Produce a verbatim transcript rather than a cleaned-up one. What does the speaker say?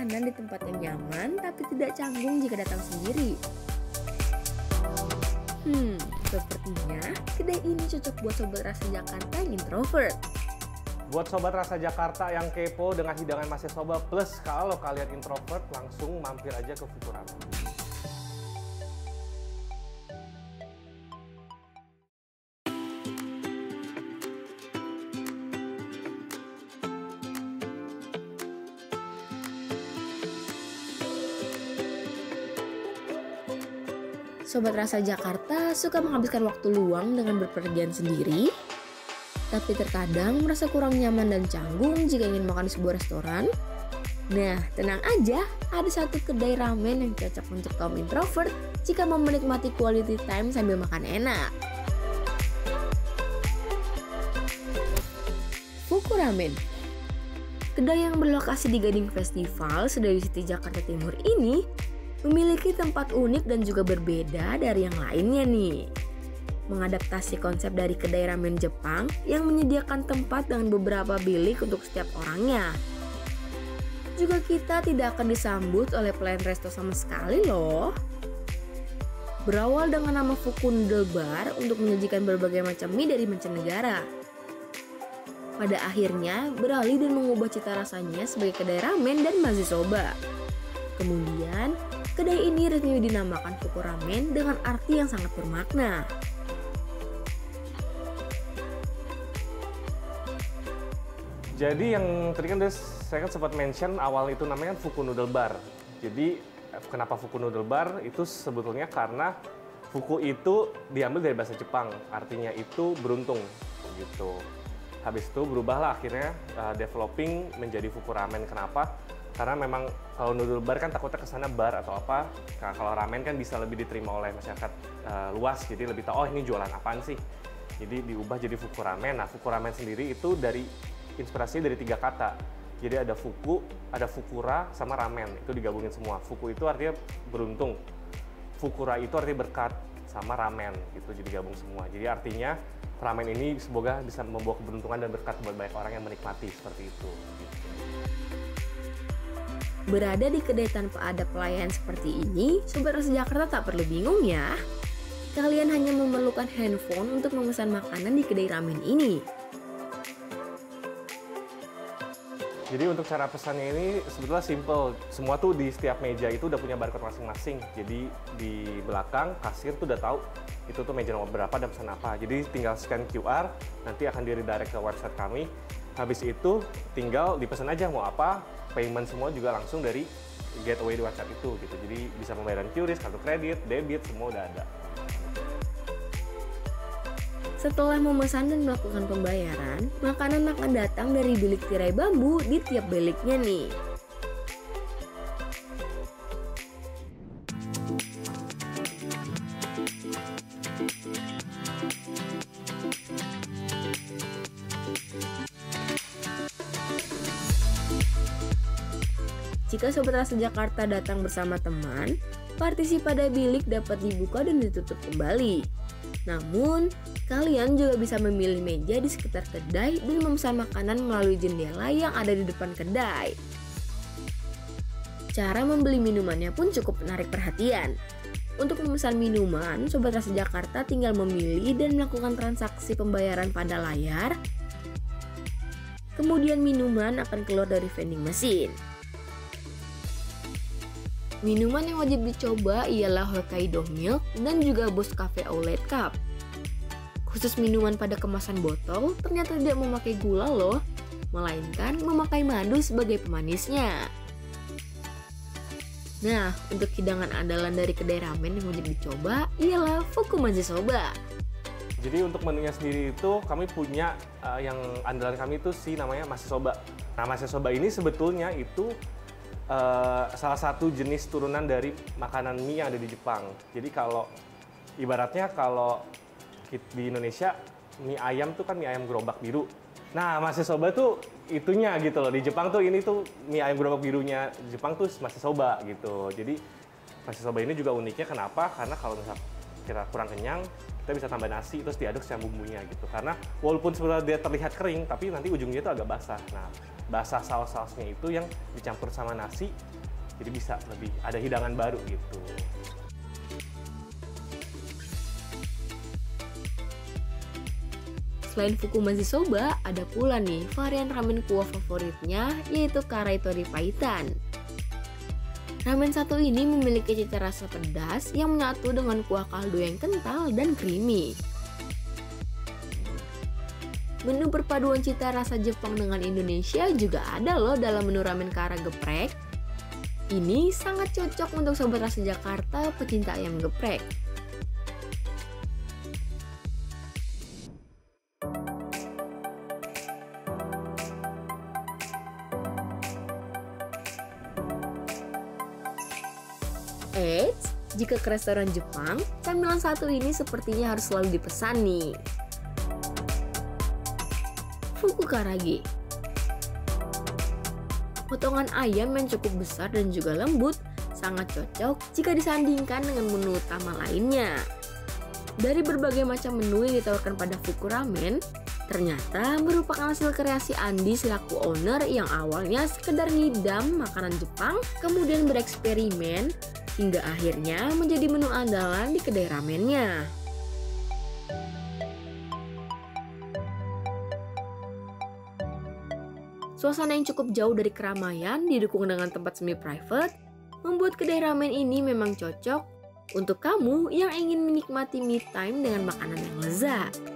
makanan di tempat yang nyaman tapi tidak canggung jika datang sendiri. Hmm, sepertinya kedai ini cocok buat sobat rasa Jakarta yang introvert. Buat sobat rasa Jakarta yang kepo dengan hidangan Mas Soba plus kalau kalian introvert, langsung mampir aja ke Fukuramen. Sobat rasa Jakarta suka menghabiskan waktu luang dengan berpergian sendiri, tapi terkadang merasa kurang nyaman dan canggung jika ingin makan di sebuah restoran. Nah, tenang aja, ada satu kedai ramen yang cocok untuk kaum introvert jika mau menikmati quality time sambil makan enak. Fukuramen. Kedai yang berlokasi di Gading Festival, Sedayu City, Jakarta Timur ini memiliki tempat unik dan juga berbeda dari yang lainnya nih. Mengadaptasi konsep dari kedai ramen Jepang yang menyediakan tempat dengan beberapa bilik untuk setiap orangnya. Juga kita tidak akan disambut oleh pelayan resto sama sekali loh. Berawal dengan nama Fuku Noodle Bar untuk menyajikan berbagai macam mie dari mancanegara. Pada akhirnya beralih dan mengubah cita rasanya sebagai kedai ramen dan mazisoba. Kemudian, kedai ini resmi dinamakan Fukuramen dengan arti yang sangat bermakna. Jadi yang tadi kan saya kan sempat mention awal itu namanya Fuku Noodle Bar. Jadi kenapa Fuku Noodle Bar? Itu sebetulnya karena Fuku itu diambil dari bahasa Jepang, artinya itu beruntung gitu. Habis itu berubahlah akhirnya uh, developing menjadi Fukuramen. Kenapa? Karena memang kalau noodle bar kan takutnya kesana bar atau apa. Nah, kalau ramen kan bisa lebih diterima oleh masyarakat uh, luas, jadi lebih tahu oh ini jualan apaan sih. Jadi diubah jadi Fukuramen. Nah, Fukuramen sendiri itu dari inspirasinya dari tiga kata. Jadi ada fuku, ada fukura, sama ramen. Itu digabungin semua. Fuku itu artinya beruntung. Fukura itu artinya berkat, sama ramen gitu. Jadi gabung semua. Jadi artinya ramen ini semoga bisa membawa keberuntungan dan berkat buat banyak orang yang menikmati seperti itu. Gitu. Berada di kedai tanpa ada pelayan seperti ini, sobat rasa Jakarta tak perlu bingung ya. Kalian hanya memerlukan handphone untuk memesan makanan di kedai ramen ini. Jadi untuk cara pesannya ini sebetulnya simple. Semua tuh di setiap meja itu udah punya barcode masing-masing. Jadi di belakang kasir tuh udah tahu itu tuh meja nomor berapa dan pesan apa. Jadi tinggal scan Q R, nanti akan di-redirect ke website kami. Habis itu tinggal dipesan aja mau apa, payment semua juga langsung dari gateway di website itu gitu. Jadi bisa pembayaran Q R I S, kartu kredit, debit, semua udah ada. Setelah memesan dan melakukan pembayaran, makanan akan datang dari bilik tirai bambu di tiap biliknya nih. Jika sobat rasa Jakarta datang bersama teman, partisi pada bilik dapat dibuka dan ditutup kembali. Namun, kalian juga bisa memilih meja di sekitar kedai dan memesan makanan melalui jendela yang ada di depan kedai. Cara membeli minumannya pun cukup menarik perhatian. Untuk memesan minuman, sobat rasa Jakarta tinggal memilih dan melakukan transaksi pembayaran pada layar. Kemudian minuman akan keluar dari vending machine. Minuman yang wajib dicoba ialah Hokkaido Milk dan juga Boss Cafe Outlet Cup. Khusus minuman pada kemasan botol ternyata tidak memakai gula loh, melainkan memakai madu sebagai pemanisnya. Nah, untuk hidangan andalan dari kedai ramen yang wajib dicoba ialah Fuku Mazisoba. Jadi untuk menunya sendiri itu kami punya uh, yang andalan kami itu si namanya Mazisoba. Nah, Mazisoba ini sebetulnya itu Uh, salah satu jenis turunan dari makanan mie yang ada di Jepang. Jadi kalau ibaratnya kalau di Indonesia mie ayam tuh kan mie ayam gerobak biru. Nah, Mazisoba tuh itunya gitu loh. Di Jepang tuh ini tuh mie ayam gerobak birunya Jepang tuh Mazisoba gitu. Jadi Mazisoba ini juga uniknya kenapa? Karena kalau misal kita kurang kenyang, kita bisa tambah nasi terus diaduk sama bumbunya gitu. Karena walaupun sebenarnya dia terlihat kering, tapi nanti ujungnya itu agak basah. Nah, basah saus-sausnya itu yang dicampur sama nasi, jadi bisa lebih ada hidangan baru gitu. Selain Fukumazi Soba, ada pula nih varian ramen kuah favoritnya, yaitu Karaitori Paitan. Ramen satu ini memiliki cita rasa pedas yang menyatu dengan kuah kaldu yang kental dan creamy. Menu perpaduan cita rasa Jepang dengan Indonesia juga ada loh dalam menu ramen Kara geprek. Ini sangat cocok untuk sobat rasa Jakarta pecinta ayam geprek. Eits, jika ke restoran Jepang, camilan satu ini sepertinya harus selalu dipesan nih. Fuku Karage. Potongan ayam yang cukup besar dan juga lembut, sangat cocok jika disandingkan dengan menu utama lainnya. Dari berbagai macam menu yang ditawarkan pada Fuku Ramen, ternyata merupakan hasil kreasi Andi selaku owner yang awalnya sekedar ngidam makanan Jepang, kemudian bereksperimen, hingga akhirnya menjadi menu andalan di kedai ramennya. Suasana yang cukup jauh dari keramaian didukung dengan tempat semi-private, membuat kedai ramen ini memang cocok untuk kamu yang ingin menikmati me time dengan makanan yang lezat.